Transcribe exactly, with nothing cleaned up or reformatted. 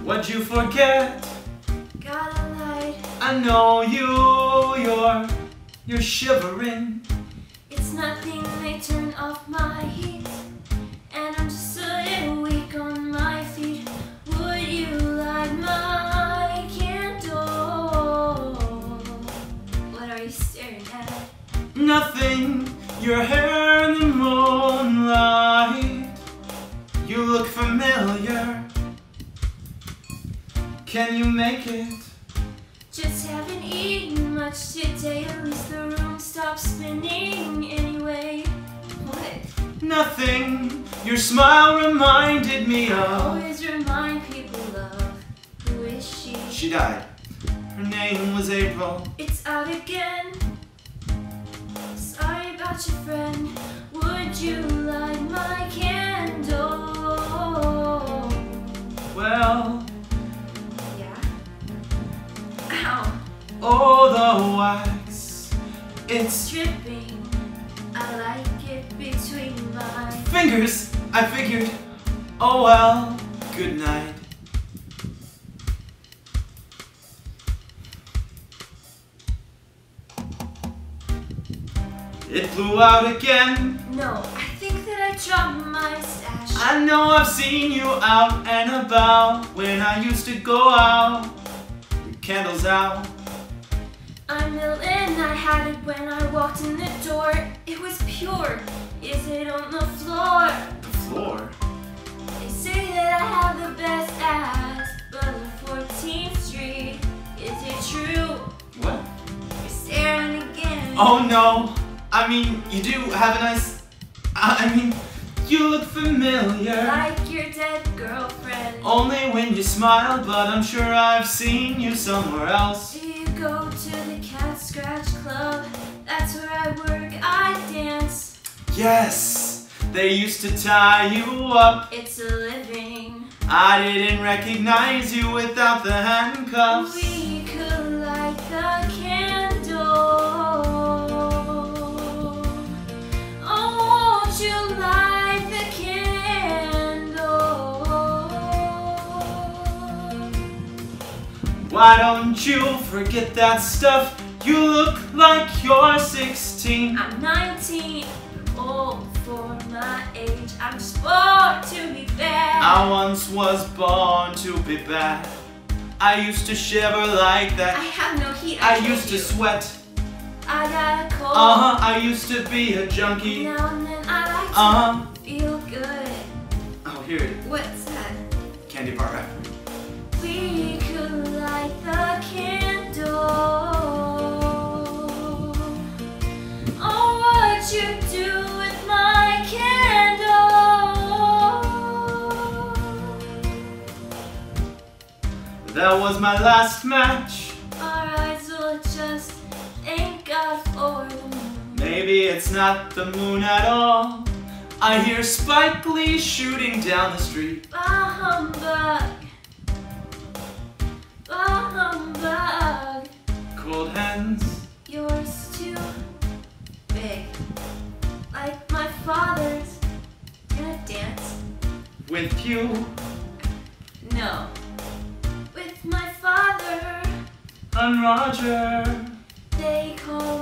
What'd you forget? Got a light. I know you, you're, you're shivering. It's nothing, they turn off my heat. And I'm just a little weak on my feet. Would you light my candle? What are you staring at? Nothing, your hair in the moonlight. You look familiar. Can you make it? Just haven't eaten much today. At least the room stopped spinning anyway. What? Nothing, your smile reminded me I of. always remind people of. Who is she? She died. Her name was April. It's out again. Sorry about your friend. Would you light my candle? Well, Yeah. Ow. oh, the wax. It's Dripping. I like it between my fingers. I figured. Oh well, good night. It blew out again. No, I think that I dropped my stash. I know I've seen you out and about when I used to go out. With candles out. I'm ill and I had it when I walked in the door. It was pure. Is it on the floor? The floor. They say that I have the best ass, but on fourteenth street, is it true? What? You're staring again. Oh no. I mean, you do have a nice... I mean, you look familiar. Like your dead girlfriend. Only when you smile, but I'm sure I've seen you somewhere else. Do you go to the Cat Scratch Club? That's where I work, I dance. Yes, they used to tie you up. It's a living. I didn't recognize you without the handcuffs. We could light the candle. Oh, won't you light the candle? Why don't you forget that stuff? You look like you're sixteen. I'm nineteen, old for my age. I'm just born to be bad. I once was born to be bad. I used to shiver like I that. have no heat. I told used to you. sweat. I got a cold. Uh-huh, I used to be a junkie. Now and then I like to Uh-huh. feel good. Oh, here it is. What's that? Candy bar wrapper. We could light the candle. Oh, what you do with my candle? That was my last match. Our eyes will just thank God for the moon. Maybe it's not the moon at all. I hear Spike Lee shooting down the street. Bah humbug. Bah humbug. Cold hands. Yours too big. Like my father's. Gonna dance? With you. No. With my father. And Roger. They call